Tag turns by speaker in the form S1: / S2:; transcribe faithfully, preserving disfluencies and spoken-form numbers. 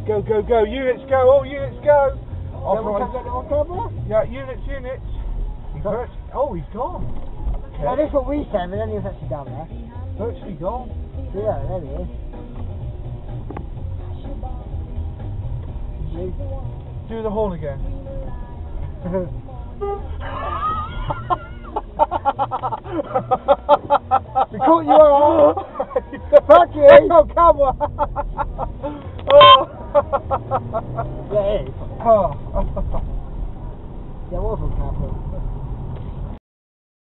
S1: Go, go, go. Units go. All units go.
S2: Off yeah, right. Get them on camera?
S1: Yeah, units, units. He's virtu oh, he's gone. Okay.
S2: Well, that's what we said, but then he was actually down there.
S1: Virtually gone.
S2: Yeah, there he is.
S1: Do the horn again.
S2: We caught you on! Fuck you!
S1: Oh, come on!
S2: Yeah, it is.
S1: Oh.